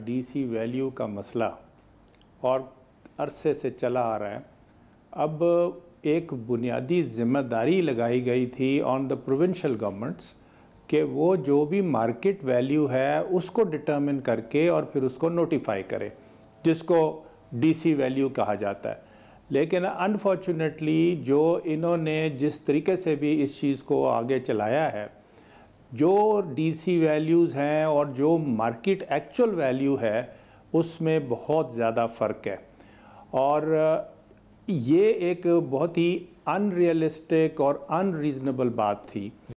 DC value का मसला और अरसे से चला आ रहा है। अब एक बुनियादी ज़िम्मेदारी लगाई गई थी ऑन द प्रोविंशियल गवर्नमेंट्स कि वो जो भी मार्केट वैल्यू है उसको डिटर्मिन करके और फिर उसको नोटिफाई करे, जिसको डीसी वैल्यू कहा जाता है। लेकिन अनफॉर्चुनेटली जो इन्होंने जिस तरीके से भी इस चीज़ को आगे चलाया है, जो डीसी वैल्यूज़ हैं और जो मार्केट एक्चुअल वैल्यू है उसमें बहुत ज़्यादा फ़र्क है। और ये एक बहुत ही अनरियलिस्टिक और अनरीज़नेबल बात थी।